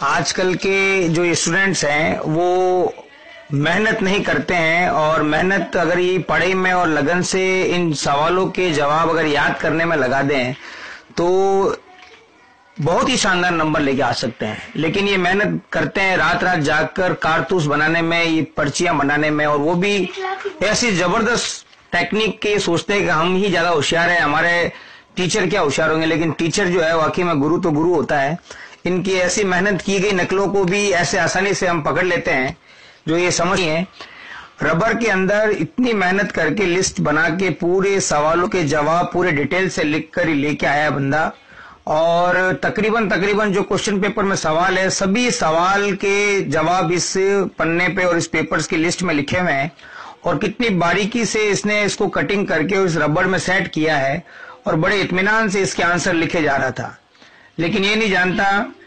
आजकल के जो स्टूडेंट्स हैं वो मेहनत नहीं करते हैं, और मेहनत अगर ये पढ़ाई में और लगन से इन सवालों के जवाब अगर याद करने में लगा दें तो बहुत ही शानदार नंबर लेके आ सकते हैं। लेकिन ये मेहनत करते हैं रात रात जागकर कारतूस बनाने में, ये पर्चियां बनाने में, और वो भी ऐसी जबरदस्त टेक्निक के सोचते हैं कि हम ही ज्यादा होशियार है, हमारे टीचर क्या होशियार होंगे। लेकिन टीचर जो है वाकई में गुरु तो गुरु होता है। इनकी ऐसी मेहनत की गई नकलों को भी ऐसे आसानी से हम पकड़ लेते हैं जो ये समझिए रबर के अंदर इतनी मेहनत करके लिस्ट बना के पूरे सवालों के जवाब पूरे डिटेल से लिख कर ही लेके आया बंदा। और तकरीबन जो क्वेश्चन पेपर में सवाल है सभी सवाल के जवाब इस पन्ने पे और इस पेपर्स की लिस्ट में लिखे हुए हैं, और कितनी बारीकी से इसने इसको कटिंग करके इस रबर में सेट किया है और बड़े इत्मीनान से इसके आंसर लिखे जा रहा था। लेकिन ये नहीं जानता